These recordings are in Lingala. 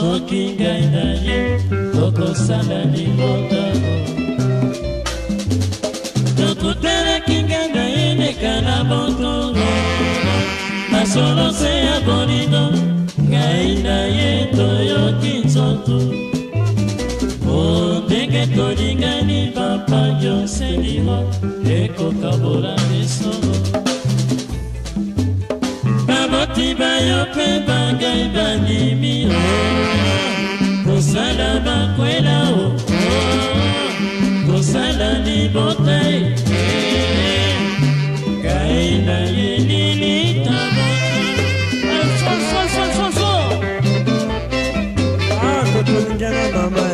soki ngai na ye tokosala libota tokutelaki ngai na ye leka na bontongo masolo se ya bolingo ngai na ye toyoki nzoto ndenge tolingani papa yoselimo ekokabola misolo baboti bayo mpe bangai bandimi kosala bakwela kosala libota ngai na ye lilitabo tolingana mama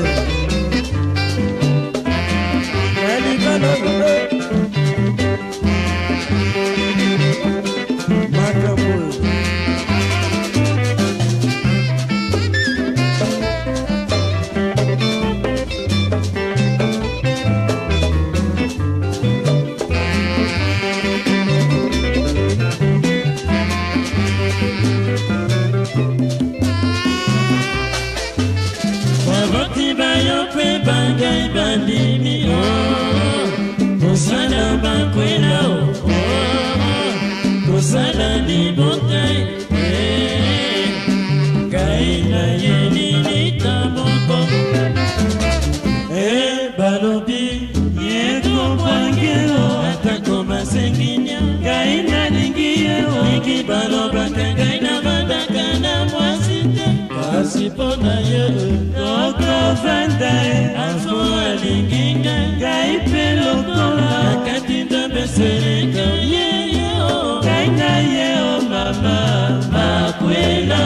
bangai bandimi kosala bakwela kosala libota ngai na ye lilitaboko balobi ye tobwangelo atako masenginya ngai nalingi ye liki balobaka ngai nabandaka na mwasi te kasi mpo na ye tokovanda afo alingi ngai mpe lokola nakati ndobeseleka yeye ngai na ye o mama makwela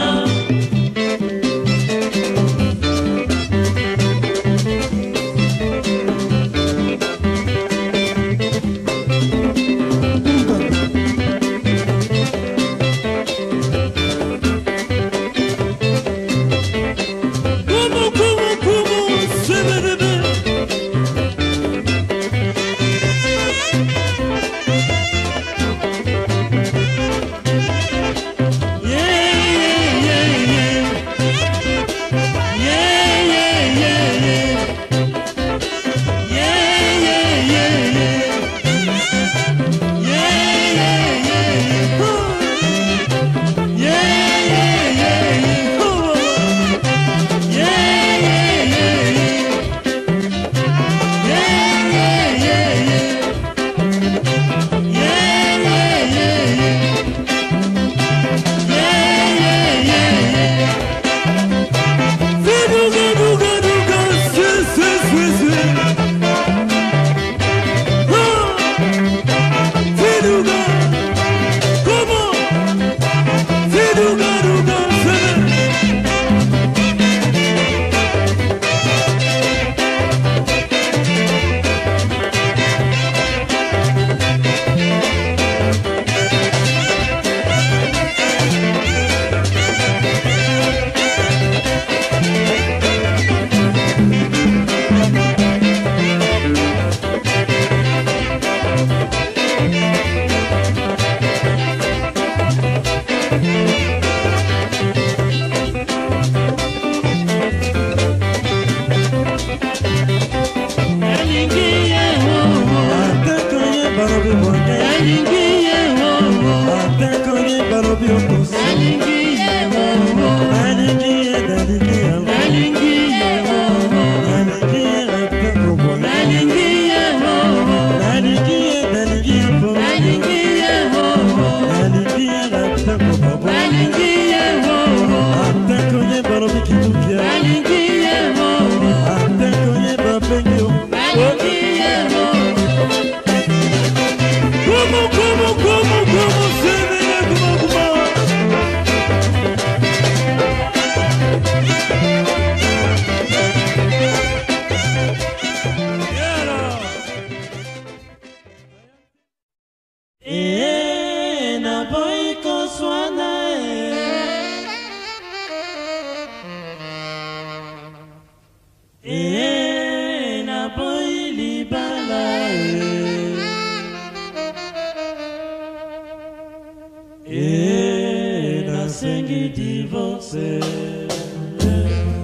et nasengi divorce.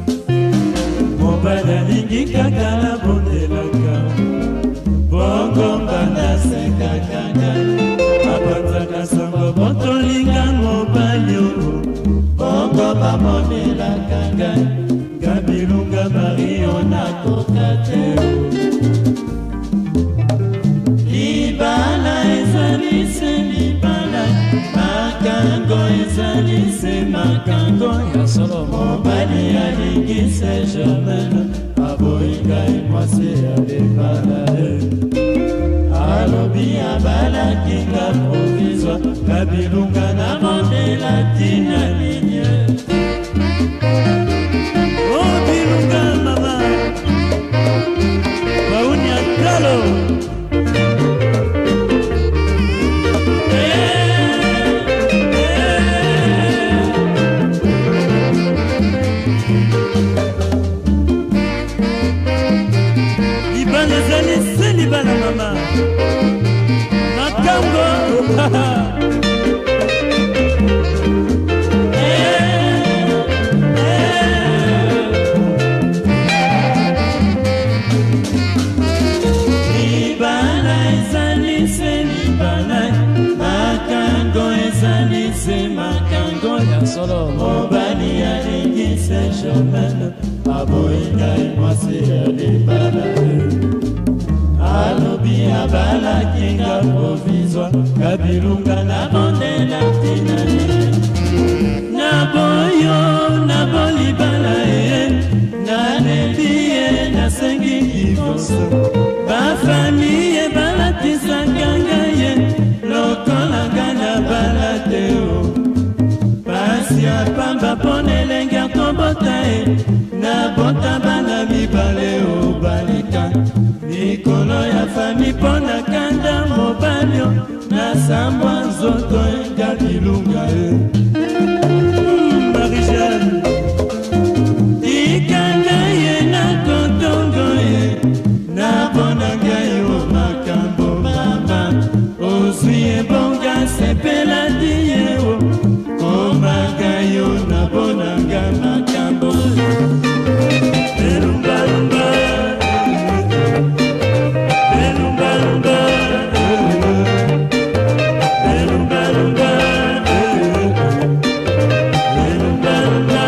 nalingi kaka nabondelaka bongo mbanda sekakanga apanzaka sango botolinga mobali oyo bongo bamonelaka ngai Gabilunga Mario nakoka te libala ezali se libala makango ezali se makango ya solo mobali alingi se Germaine aboyi ngai mwasi ya libala alobi abalaki nga provisoire Gabilunga nabondela tina linie solo mobali alingi se Germaine aboyi ngai mwasi ya libala alobi abalaki nga provisoire Gabilunga nabondela tina naboyo nabo libala nalembi ye nasengi divorce bafamille balatisaka ngai lokola nga nabala te ya pamba pona elenge akobota nabota bana mibale obalika likolo ya fami pona kanda mobali nasambwa nzoto Gabilunga Marie-Jeanne ikanga ye na kotongo nabona ngai o makambo mama ozwi ebonga sepela diye magayo na bonanga makambo Belumba lumba Belumba lumba Belumba lumba Belumba lumba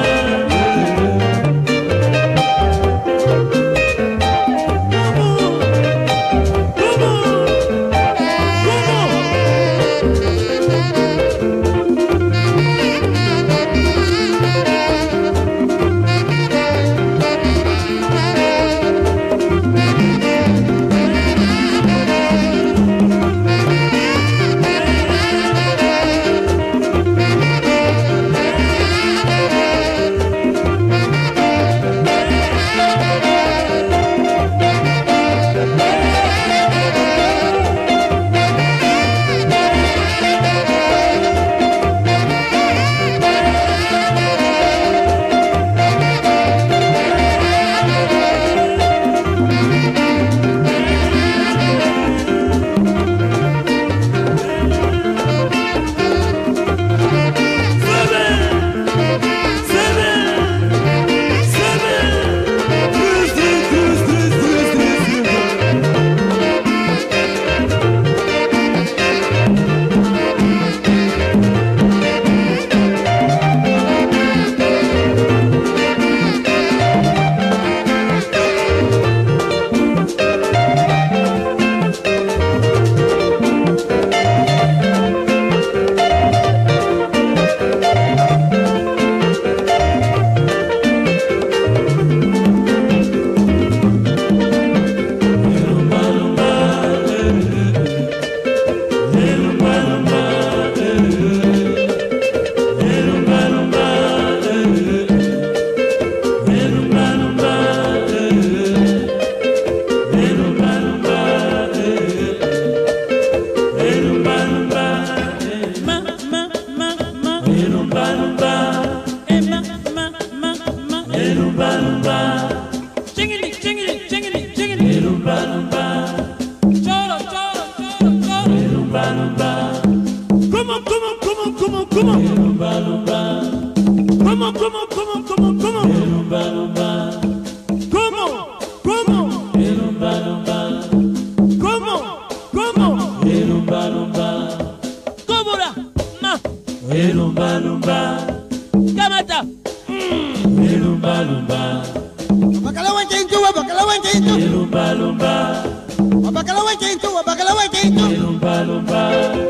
Elumba lumba. Kamata. Elumba lumba. Wabakalawa chintu, wabakalawa chintu. Elumba lumba. Wabakalawa chintu, wabakalawa chintu. Elumba lumba.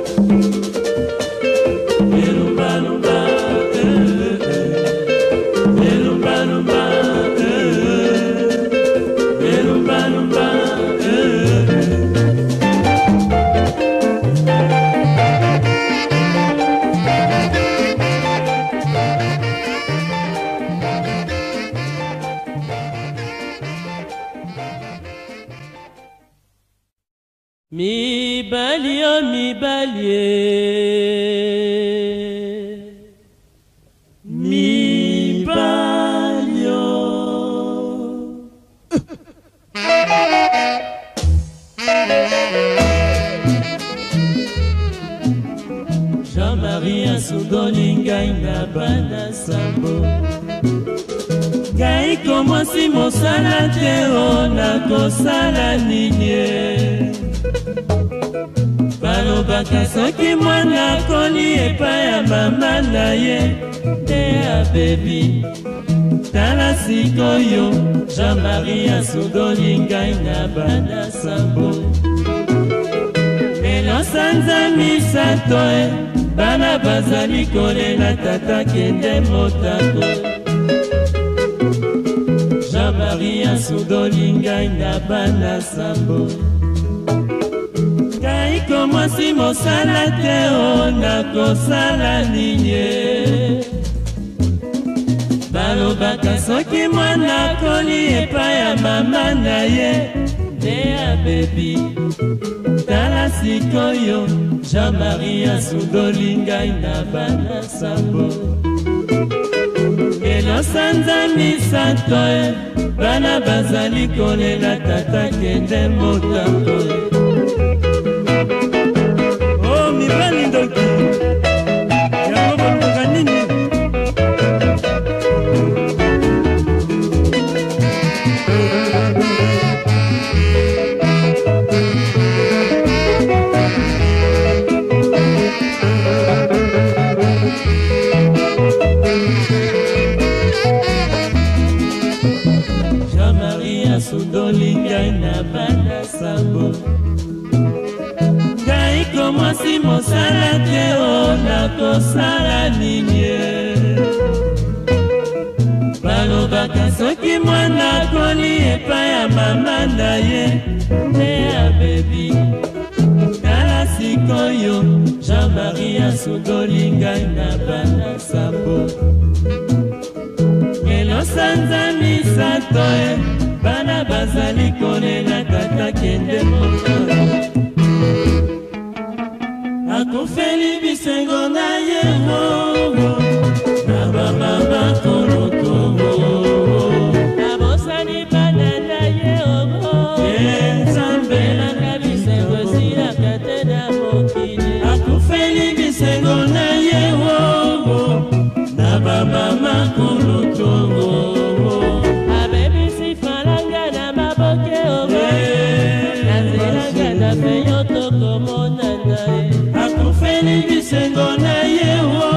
Elumba lumba. Elumba lumba. Elumba lumba. Mi balio, mi balie, Mi balio. Jean-Marie Asundoli ngai na bana sambo. Ngai komosi mosala te o nakosala nini. Balobaka soki mwana akoli epai ya mama na ye nde abebi. Tala sikoyo Jean-Marie Asundoli ngai na bana sambo. Lelo sanza misato bana bazali kolela tata kende motako. Jean-Marie Asundoli ngai na bana sambo. Ngai komosi mosala te o nakosala nini. Balobaka soki mwana akoli epai ya mama na ye nde abebi. Tala sikoyo Jean-Marie Asundoli ngai na bana sambo. Lelo sanza misato bana bazali kolela tata kende motako. Oh mibali ndoki yango bolukaka nini? Jean-Marie Asundoli ngai na bana sambo. Ngai komosi mosala te o nakosala nini. Balobaka soki mwana akoli epai ya mama na ye nde abebi. Tala sikoyo Jean-Marie Asundoli ngai na bana sambo. Lelo sanza misato bana bazali kolela tata kende motako. Akufeli bisengo na ye na baba kolotomo. Nabosani bana na ye Nzambe Elanga bisengo sila kate na mokili. akufeli bisengo na ye na baba kolotomo. Abebisi falanga na maboke Nazilanga na peyo toko monana Akufeli bisengo na ye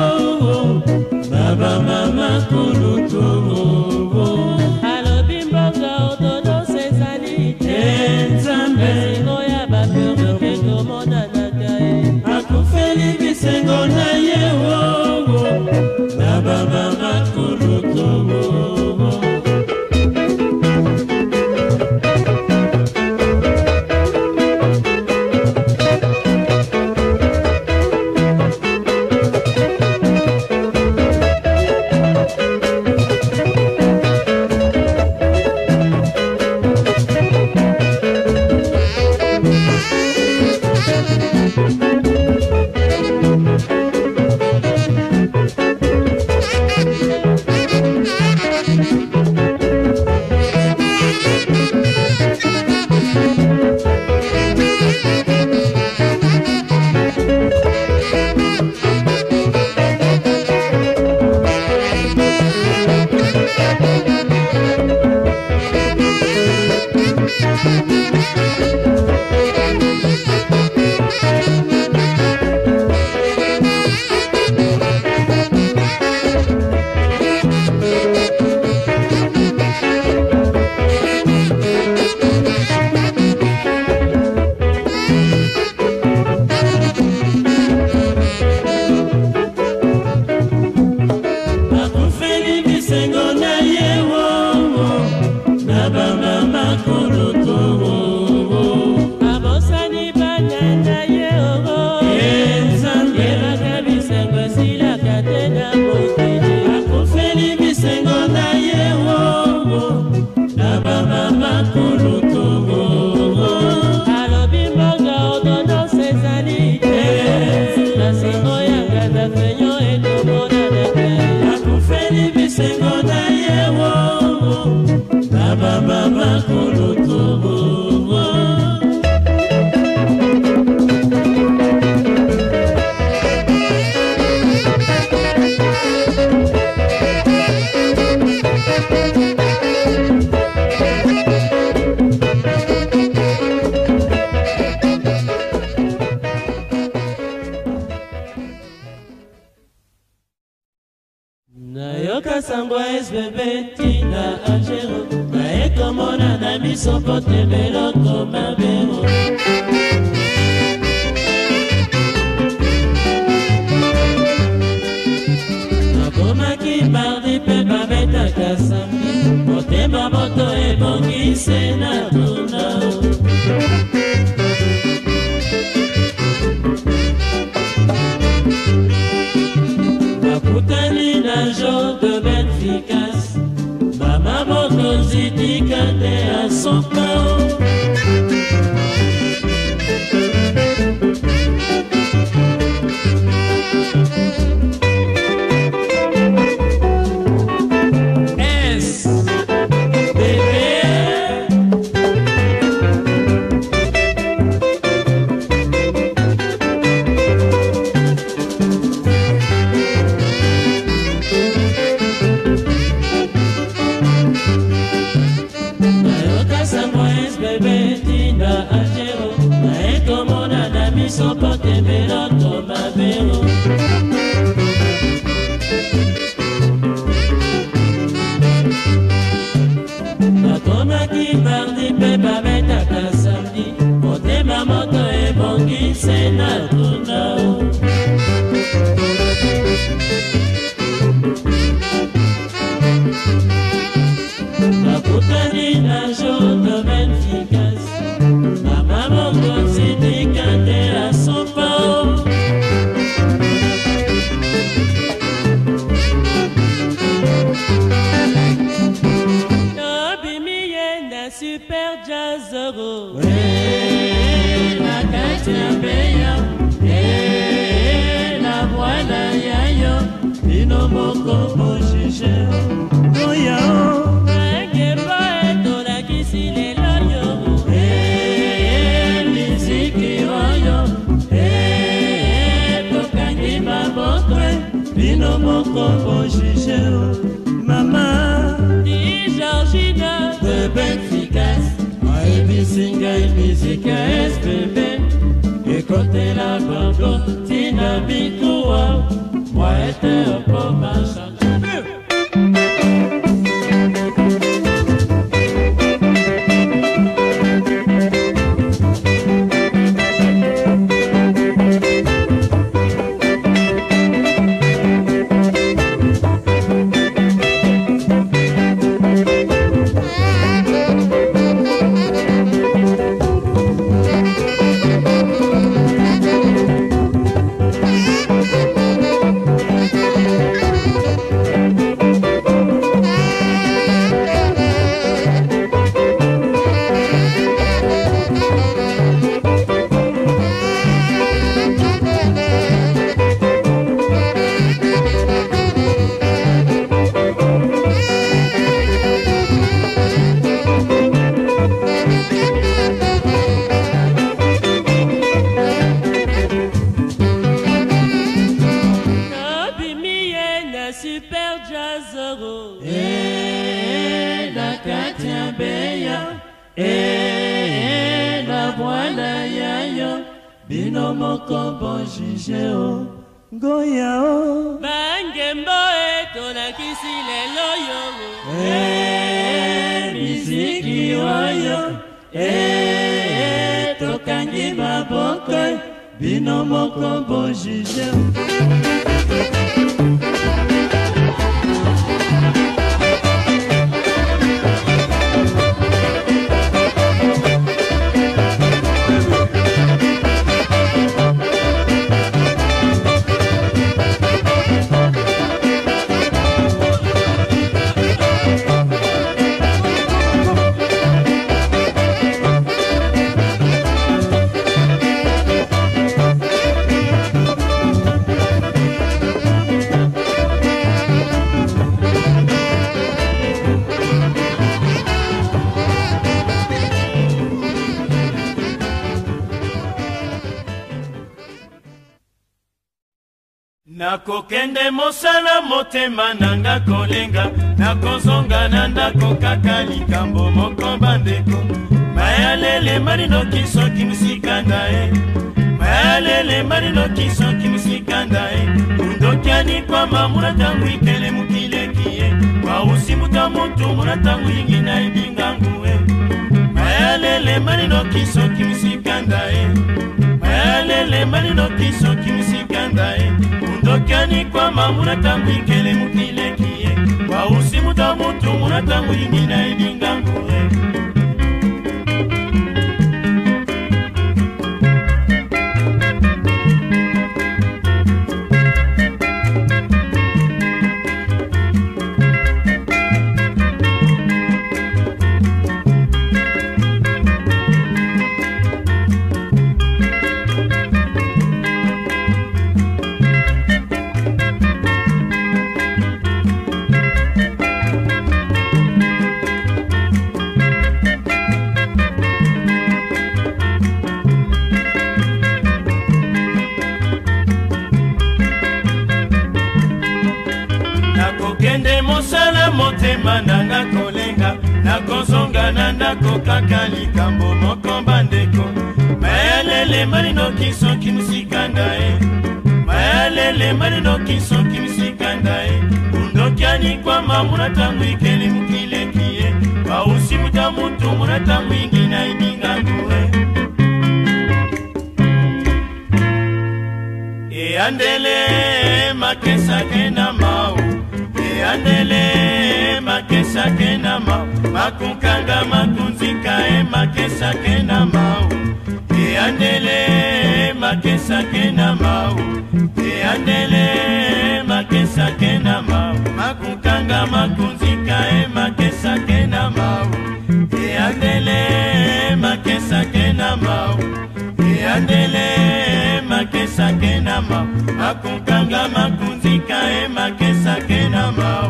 baba kolotomo. Alobi mboka ododo sezali Nzambe Singo ya bapeur keko monana kae akufeli bisengo na ye na baba kolotomo. Nayoka sangwa SBB tina Algero Naeko mona na miso pote beloko mabero Nakomaki mardi pe babeta kasambi Motema moto ebongi sena tunao Nakutani na jour de efficace Mama moto zidikate à son pain Sopote beloko mabero Nakomaki mardi pe babetaka samedi Motema moto ebongi sena tunao Nakutani na jour de efficace Mama moto zidikate à son pain Nobimiye na super jazzero Na katia beya Na bwana yayo Bino moko mojijeo Oyao Bino moko bojijeo Mama Di Georgina Bebe efficace Aibisinga imizika SBB Ekote la bongo Tina bikuwa Mwaete opo machan Bino moko bojijeo Goyao Bangembo etolakisi lelo yo Miziki oyo Tokangi maboko Bino moko bojijeo Nakokende mosala motema nanga kolenga Nakozonga na ndako kaka likambo moko bandeko Mayalele marino kiso kimusikanda Mayalele marino kiso kimusikanda Undokiani kwa mamura tangu ikele mukileki mutu munatangu ingi na ibingangu mayalele manino kiso kimisikanda mayalele manino kiso kimisikanda undokani kwa mamunatangu ikele mukilekie wausi muta mutu munatangu ingi na ibingangu kende mosala motema nanga kolenga nakozonga na ndako kaka likambo moko bandeko mayalele malino kiso kimisikanda mayalele malino kiso kimisikanda undokiani kwa mamuna tangu ikeli mukilekie wausi muta mutu muna tangu ingina ibingangu andele makesa kena mau andele makesa kena mau makunkanga makunzika makesa kena mau andele makesa kena mau andele makesa kena mau makunkanga makunzika makesa kena mau andele makesa kena mau andele makesa kena mau makunkanga makunzika makesa kena mau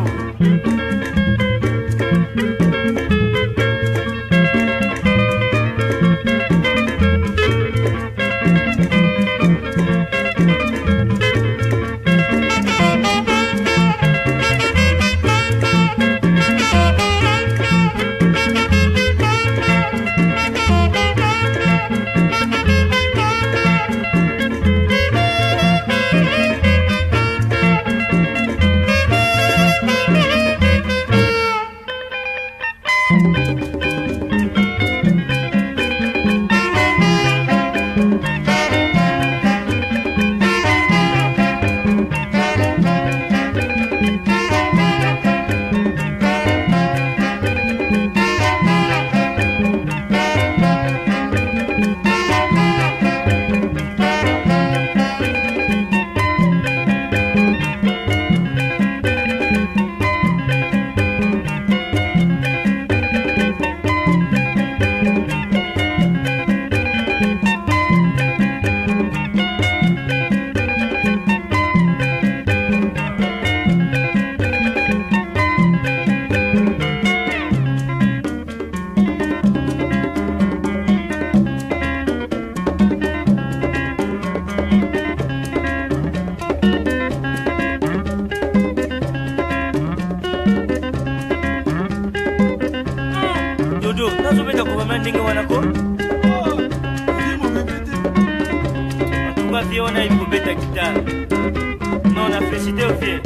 Dodo, nazopenda kubama ndinga wanako? Atuka fiona ikubeta gitara. Non, na félicité au fier.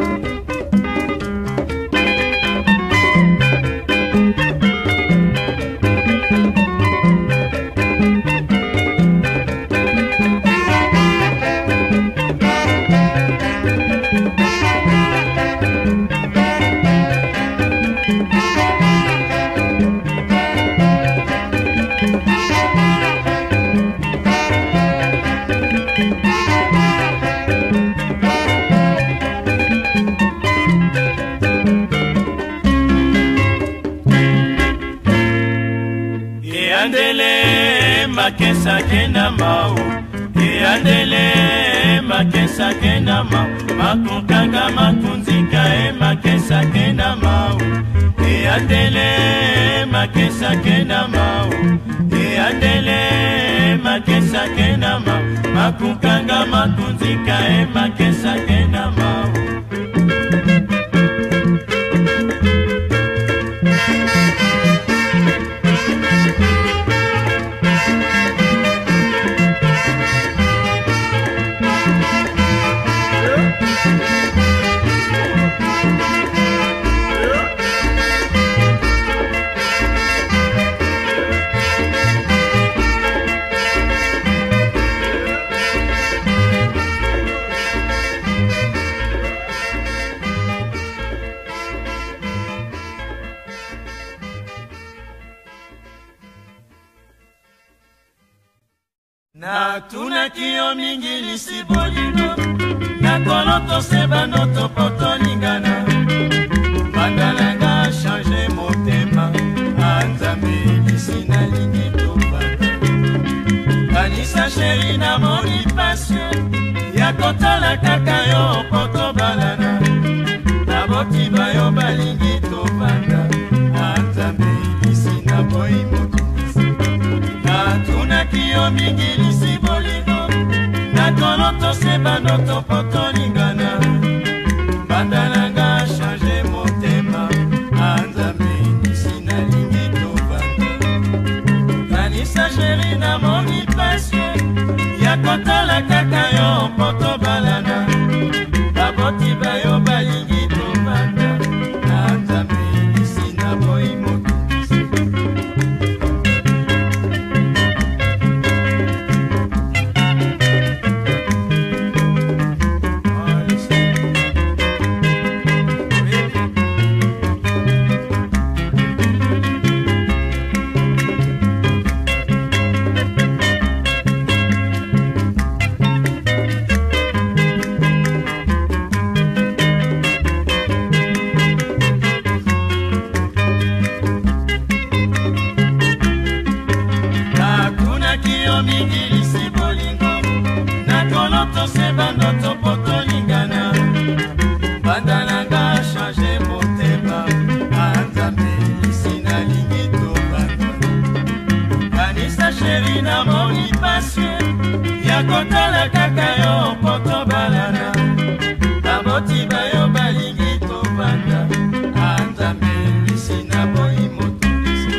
Andele makesa kena mau andele makesa kena mau makunkanga makunzika makesa kena mau andele makesa kena mau andele makesa kena mau makunkanga makunzika makesa kena mau natunaki yo mingi lisi bolingo nakolo toseba noto po tolingana bandalanga change motema anzambe lisi nalingi tobanda kanisa sheri namoni pasio ya kotala kaka yo po tobalana naboti bayo balingi tobanda anzambe lisi naboyi motungisi natunaki yo mingi lisi bolingo nakolo toseba noto po tolingana bandalanga change motema anzambe lisi nalingi tobanda kanisa sheri namoni pasio ya kotala kaka yo po tobalana baboti bayo balingi tobanda anzambe lisi naboyi motungisi kotala kaka yo poto balana baboti bayo balingi tobanda anzambe lisi naboyi motungisi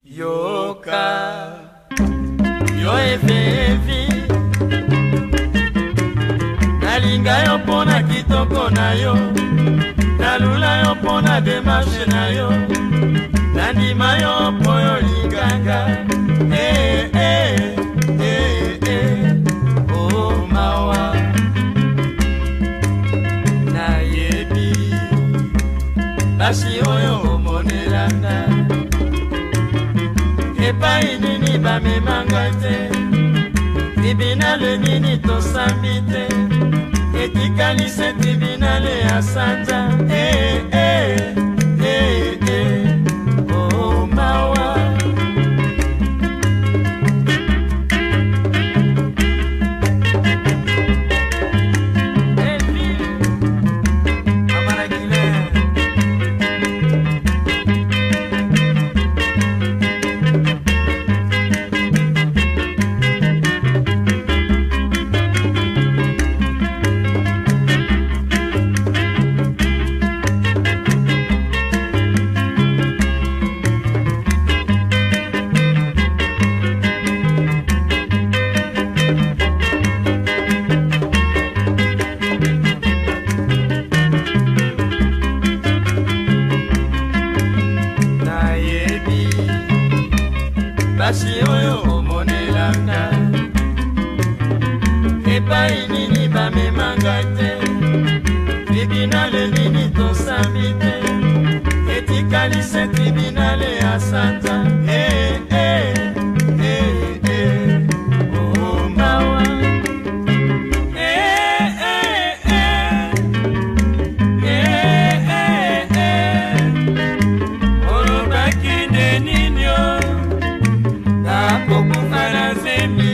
yoka yo evevi nalinga yo pona kitoko na yo nalula yo pona demarche na yo nandima yo po yo linganga oh mawa nayebi basi oyo omonelanga epai nini bamemanga te tribunale nini tosambi te etikali se tribunale ya sanza oh mawa basi oyo omonelanga epai nini bamemanga te tribunale nini tosambi te etikali se tribunale ya sanza oh mawa olobaki nde nini o nakokufana zembi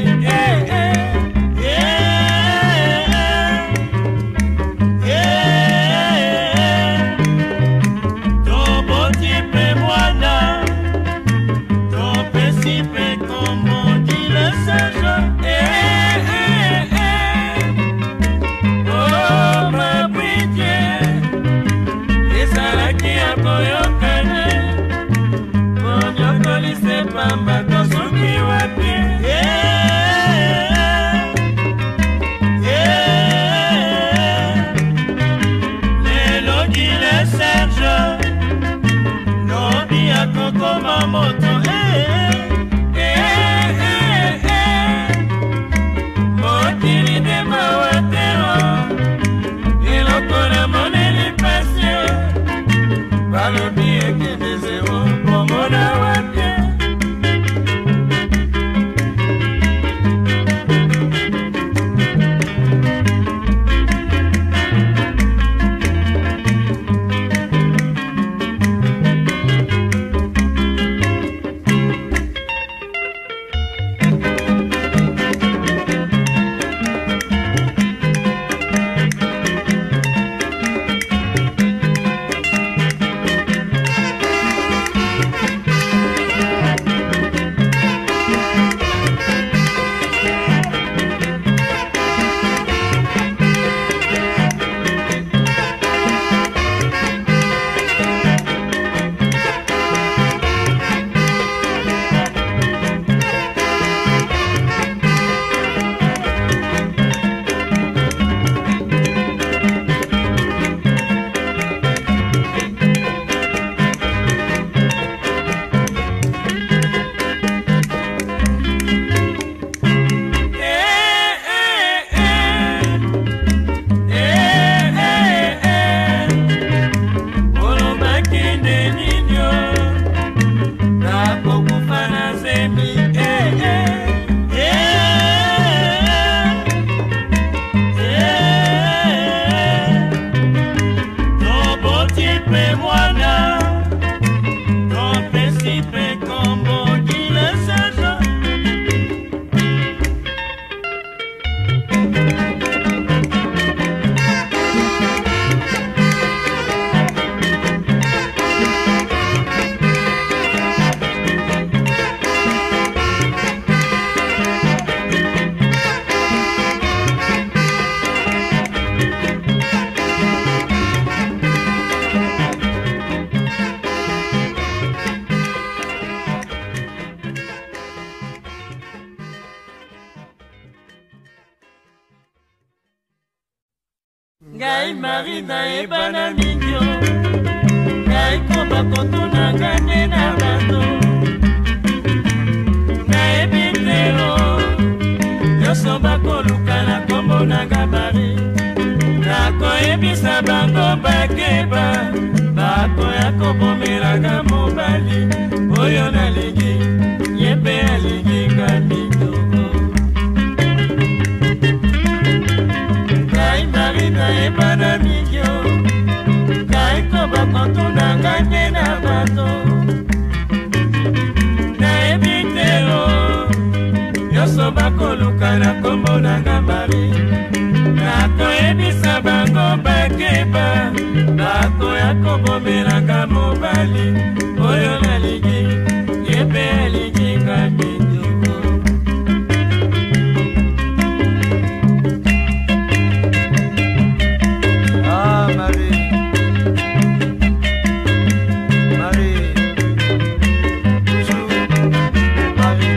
toboti mpe mwana topesi mpe komodi le sage oh mabwidie ezalaki ya koyokane konyokolise pamba tosuki wapi leloki le serge lobi akokoma moto mokili nde mawatero eloko na moneli pasi balobi ekende zero komona wapi Marie nayeba na mingi o ngai koba kotunanga nde na bato nayebi te o nyonso bakoluka na kombo nanga Marie nakoyebisa bango bakeba bakoya kobomelanga mobali oyo nalingi ye mpe alingi nga mitoko ngai Marie nayeba na mingi o ngai koba kotunanga nde na bato nayebi te o nyonso bakoluka na kombo nanga Marie nakoyebisa bango bakeba bakoya kobomelanga mobali oyo nalingi ye mpe alingi nga mitoko Ah Marie, Marie, toujours Marie.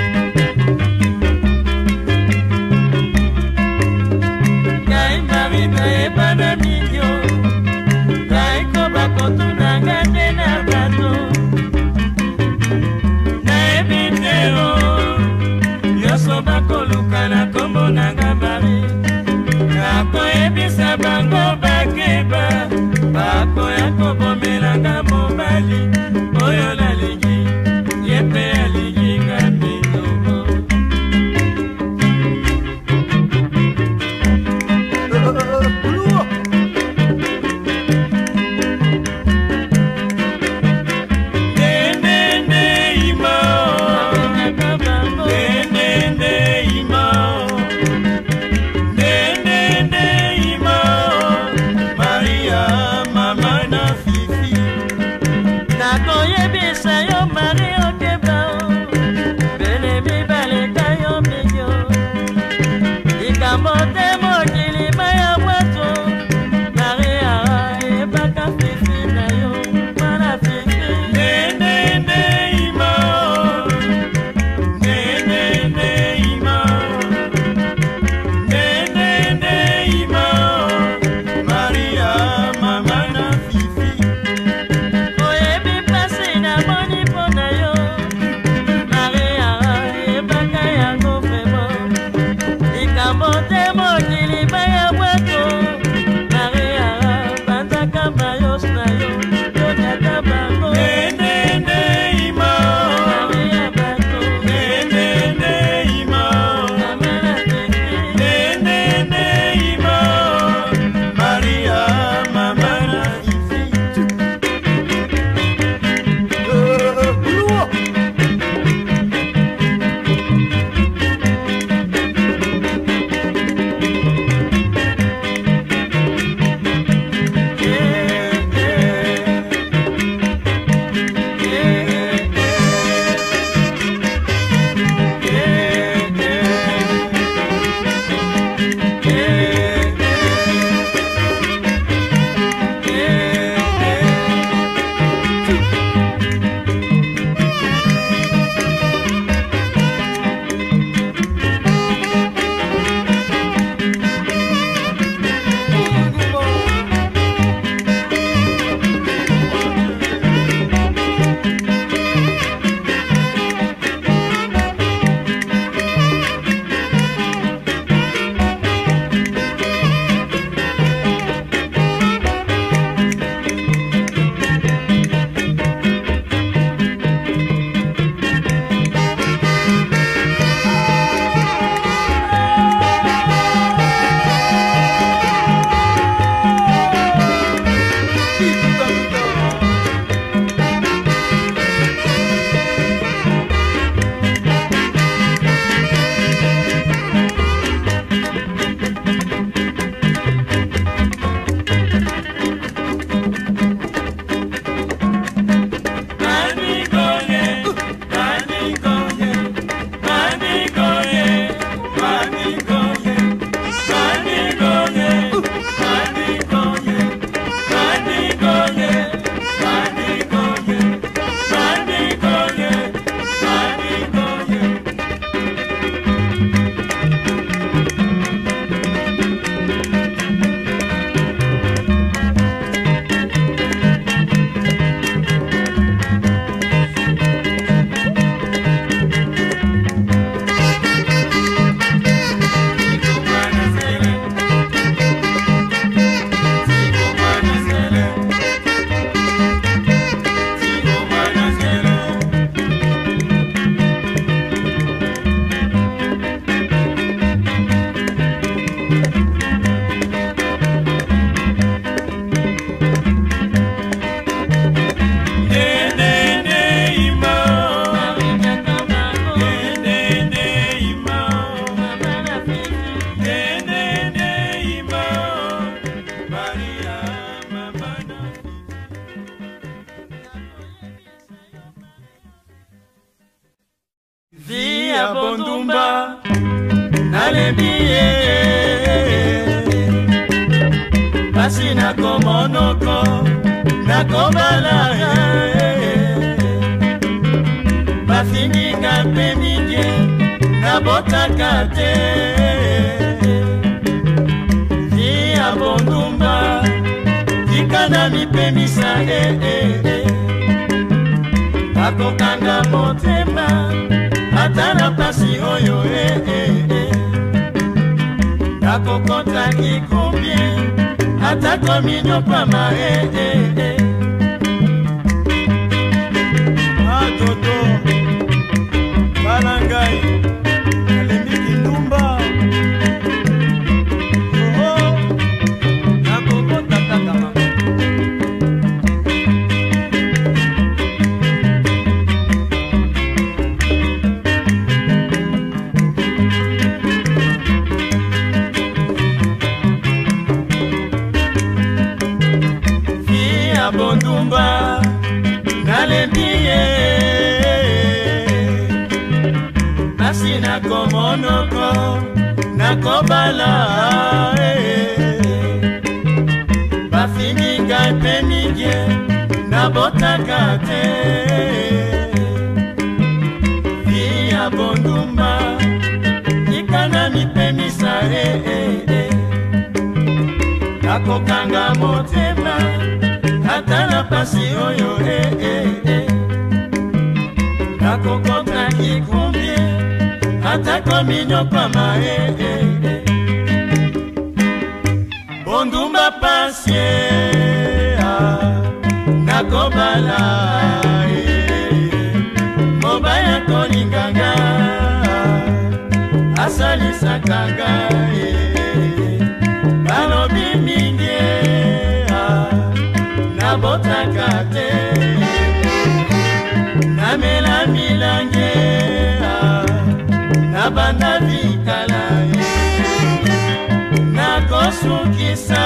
ngai Marie Basi nakomonoko nakobala bafininga mpe mingi nabotaka te vi ya bondumba tikana mipemisa akokanga motema ata na pasi oyo akokota kikumbi atako minyopama atoto balangai alembi kindumba nakokota takama bondumba nalembiye nasi nakomonoko nakobala bafininga mpe mingi nabotaka te vi ya bondumba ikana mipemisa nakokanga motema ata na pasi oyo nakokota kikumbi atako minyokama bondumba pasi nakobala mobaya kolinganga asalisakanga balobi mingi nabotaka te namela milange nabanda vikala nakosukisa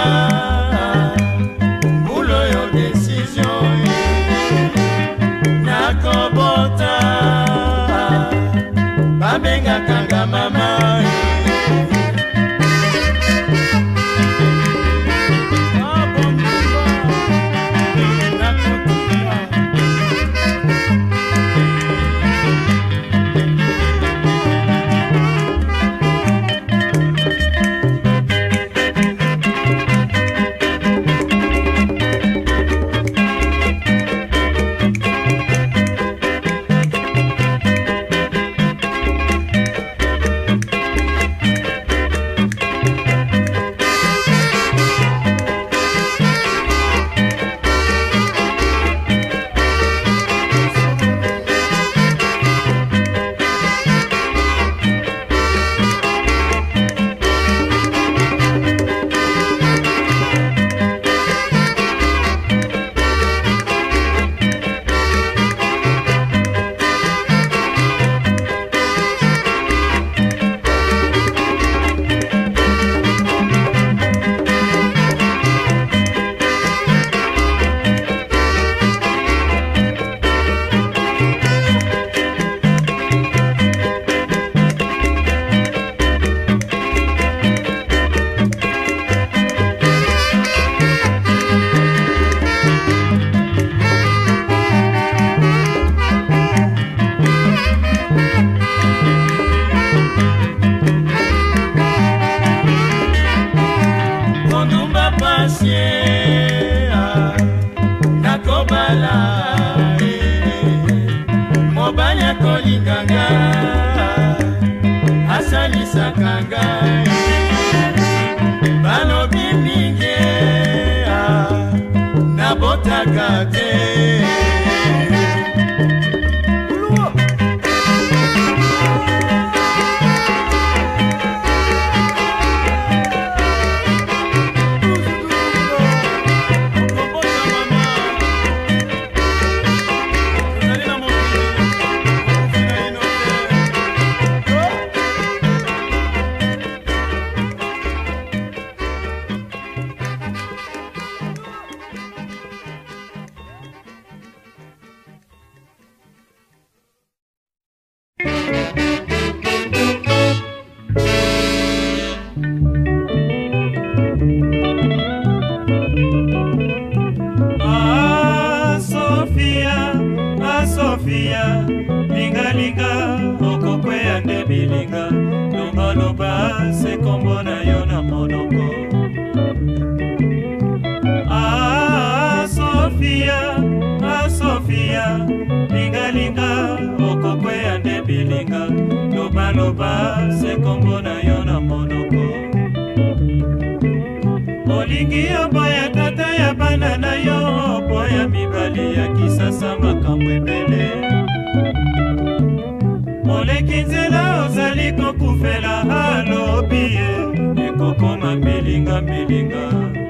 mbulo yo desizio nakobota babengakanga mama Loba se kombo na yo na monoko. Olingi yo boya tata ya bana na yo, boya mibali ya kisasa makambo ebele. Moleki nzela ozali kokufela alobi ye, ekokoma milinga milinga.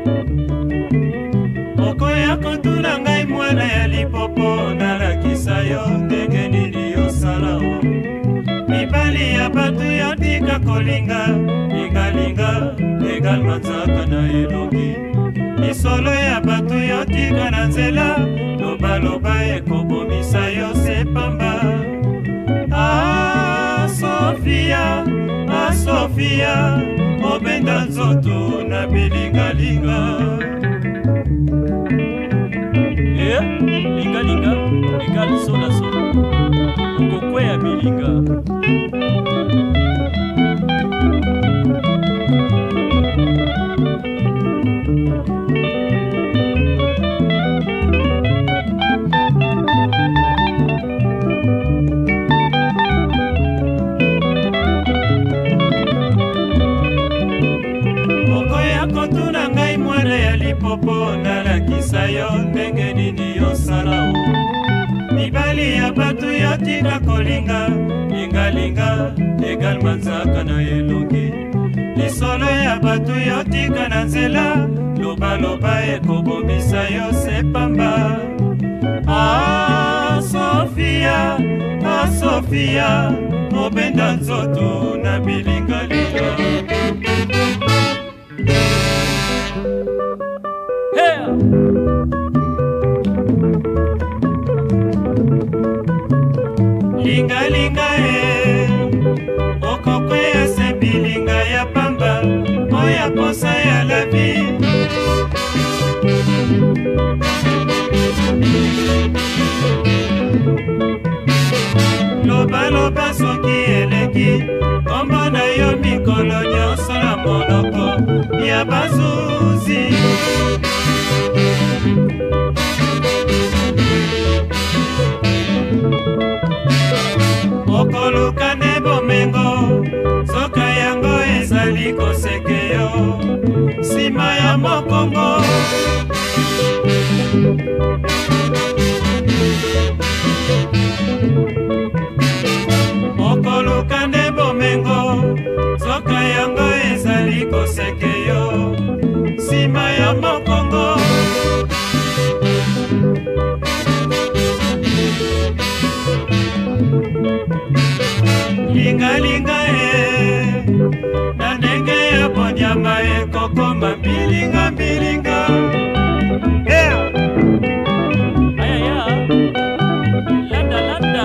Okoya kotuna ngai mwana ya lipopo, nalakisa yo ndenge nini yosala o. Mibali ya batu yo tika kolinga, lingalinga, egal manzaka na elongi. Misolo ya batu yo tika na nzela, loba loba ekobomisa yo sepamba. Ah, Sofia, ah, Sofia, obenda nzoto na bilingalinga. Lingalinga, egal sola sola, okokwe ya bilinga. Okoya kotuna ngai mwana ya lipopo, nalakisa yo ndenge nini yosala o. Mibali ya batu yo tika kolinga, lingalinga, egal manzaka na elongi. Lisolo ya batu yo tika na nzela, loba loba ekobomisa yo sepamba. Ah, Sofia, ah, Sofia, obenda nzoto na bilingalinga. Lingalinga okokwe ya sebilinga ya pamba, oya posa ya la vie. Loba loba soki eleki, kombo na yo mikolo nyonso na monoko ya bazuzi. Okoluka ne bomengo, soka yango ezali koseke yo, sima ya mokongo. Okoluka ne bomengo, soka yango ezali koseke yo, sima ya mokongo. Lingalinga na ndenge ya bonyama ekokoma bilinga bilinga. Ayaya, landa landa.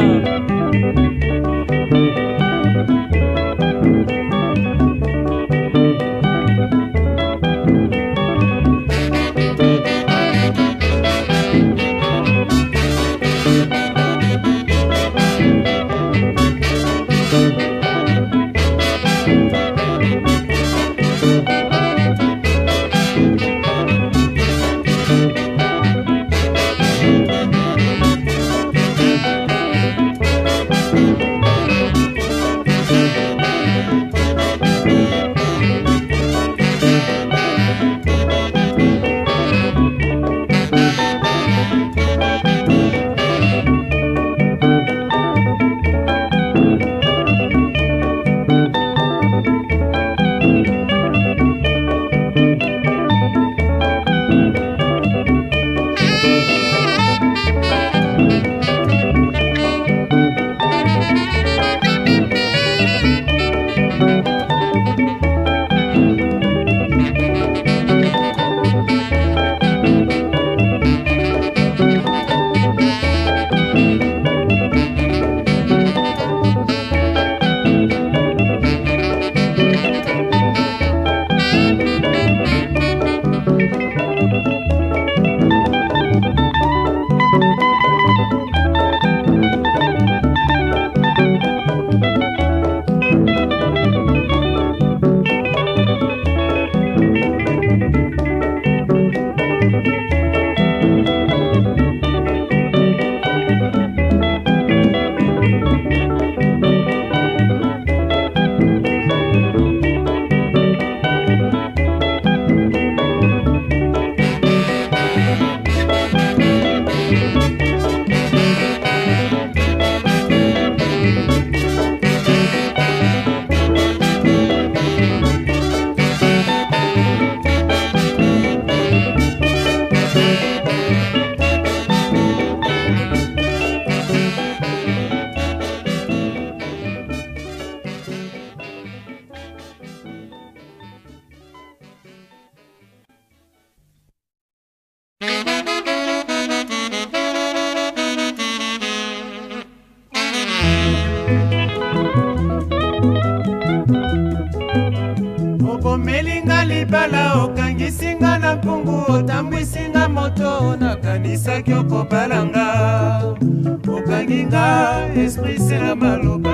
omelinga libala okangisinga na mpungu otambwisinga moto nakanisaki okobalanga okanginga esprit se na maloba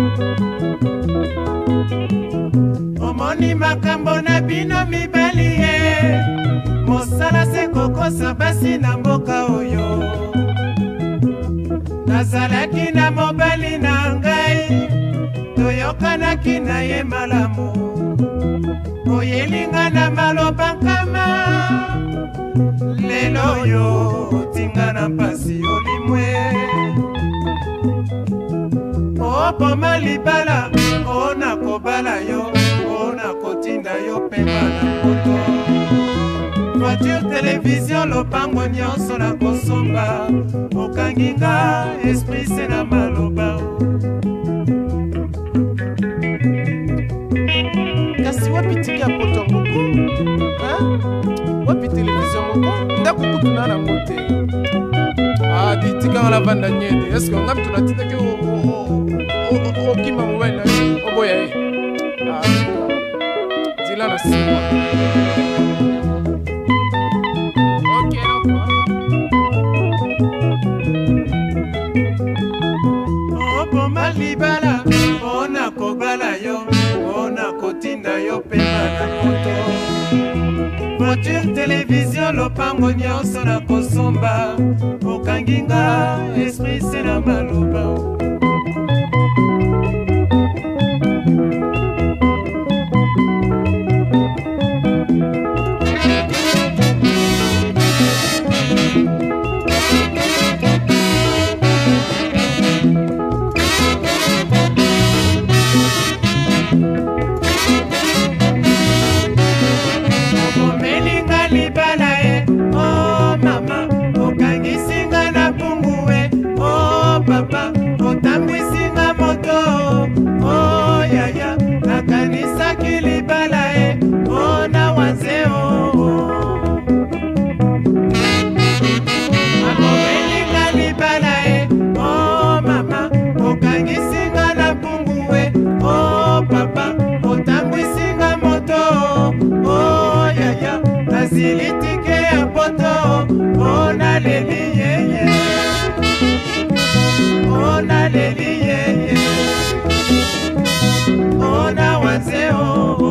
omoni makambo na bino mibali ye mosala se kokosa basi na mboka oyo nazalaki na mobali na ngai toyokanaki na ye malamu oyelinga na maloba nkama lelo yo tinga na mpasi olimwe opoma libala ona kobala yo ona kotinda yo pema na poto voiture télévision lopango nyonso na kosomba okanginga esprit se na maloba kasi wapi tiki ya poto moko wapi télévision moko ndakukutuna na mote titika la vanda nyende eske ngam tunatindaki okima mobile na oboya ye zila na siwa opoma libala ona kobala yo ona kotinda yo pema na moto voiture télévision lopango nyonso na kosomba okanginga esprit se na maloba silitike ya poto ona leli yeye ona leli yeye ona wazeo